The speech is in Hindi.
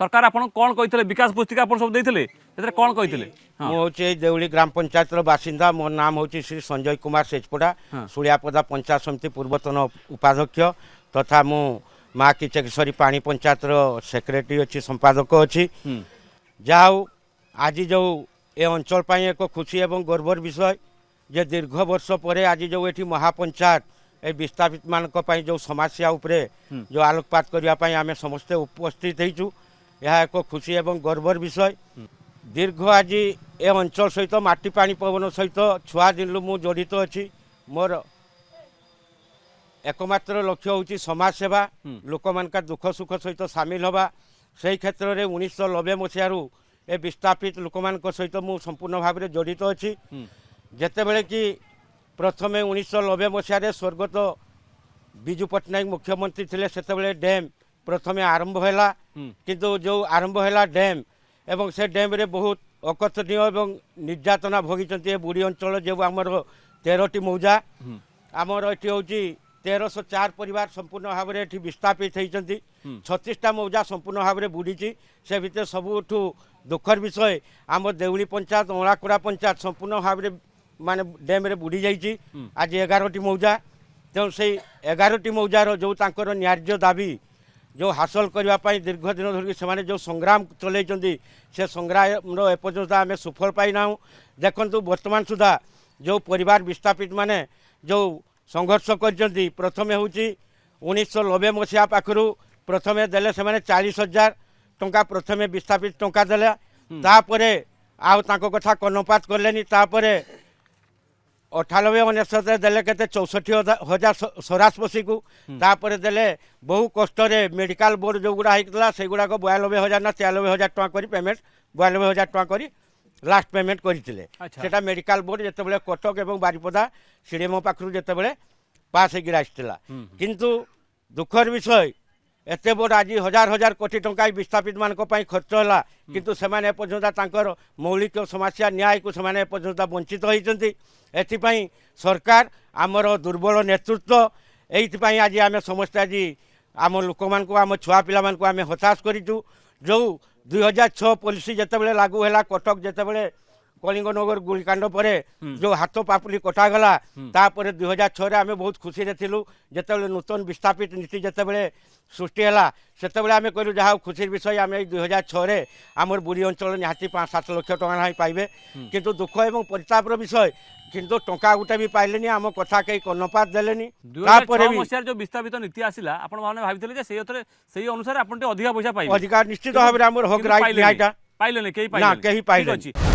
सरकार आपन कोन कहितले विकास पुस्तिका आपन सब देथिले एतरे कोन कहितले मु होचे देउली ग्राम पंचायत रो बासिंदा मोर नाम होची श्री संजय कुमार सेजपड़ा सुलियापदा पंचायत समिति पूर्वतन उपाध्यक्ष तथा मु माँ किचकेश्वरी पानी पंचायत रो सेक्रेटरी अच्छी संपादक अच्छी जाऊ आज जो ए अंचल पाई एक खुशी एवं गर्वर विषय जे दीर्घ वर्ष पर आज जो ये महापंचायत ए विस्थापित मान जो समस्या उपरे जो आलोकपात करने आम समस्ते उपस्थित होइछु यह एक खुशी एवं गर्वर विषय दीर्घ आज ए अंचल सहित माटी पानी पवन सहित छुआ दिन मु जड़ित अच्छी मोर एकमात्र लक्ष्य हूँ समाज सेवा लोक मान दुख सुख सहित सामिल हवा से क्षेत्र में 1990 मसीह ए विस्थापित लोक मान सहित मु संपूर्ण भाव में जड़ित अच्छी जिते बड़े कि प्रथमे 1990 मसीह स्वर्गत विजु पट्टनायक मुख्यमंत्री थे से डैम प्रथमे आरंभ है किंतु जो आरंभ है डैम एवं से डैम रे बहुत अकथनीय एवं निर्यातना भोगी बुढ़ी अंचल जो आमर 13टी मौजा आमर ये हूँ 1304 परिवार संपूर्ण भाव में विस्थापित होती 36टा मौजा संपूर्ण भाव में बुड़ी से भितर सबुठ दुखर विषय आम देउली पंचायत अँलाकुड़ा पंचायत संपूर्ण भाव में माने डैम रे बुड़ी जाइए आज 11टी मौजा तेणु से 11टी मौजार जो तांकर न्याय्य दाबी जो हासिल करने दीर्घ दिन धरिक से जो संग्राम चलते से संग्राम एपर्यंत आम सुफल पाईना देखु बर्तमान सुधा जो परिवार विस्थापित माने जो संघर्ष कर प्रथमे हूँ 1990 मसीहा पाखु प्रथमे देले से 40,000 टंका प्रथमे विस्थापित टंका देले तापरे आउ तांको कथा कर्णपात कलेनी तापरे 98 देले के 64,000 सरास पशी को तापर देले बहु कष्ट मेडिकल बोर्ड जो गुड़ा होता से गुड़ाक 92,000 ना 93,000 टका कर पेमेंट 92,000 टका कर लास्ट पेमेंट करते मेडिकल बोर्ड जिते कटक और बारिपदा सीडीएम पाखु जिते पास होकर आसाला किंतु दुखर विषय एत बड़ आज हजार हजार कोटी टंका विस्थापित मान खर्च है किंतु सेमाने एपर्यंत मौलिक समस्या न्याय को सेमाने एपर्यंत वंचित होती एथिपाई सरकार आमर दुर्बल नेतृत्व एइथिपाई आज आम समस्त आज आम लोक मान आम छुआ पिला मान आम हताश करूँ जो 2006 पॉलिसी जिते लागू है कटक जिते कलिंगनगर गुलिकांड पर जो हाथ पापुली कटागला तापर 2006 आम बहुत खुशी थिलु जिते नूतन विस्थापित नीति जिते सृष्टि है से आम कहलु जहाँ खुशी विषय आम 2006 आमर बुरी अंचल निहाती 5-7 लाख टका पाइबे किंतु दुख एवं परितापर विषय किंतु टंका गुटे भी पाइले आम कथा कहीं कर्णपात देलेनी जो विस्थापित नीति आसिला आपण माने भाबिथिले जे सेही अनुसार आपण अधिक पैसा पाइबे अधिकार निश्चित भाव में आमर हक राइट न्यायटा पाइले नहीं कहीं पाइले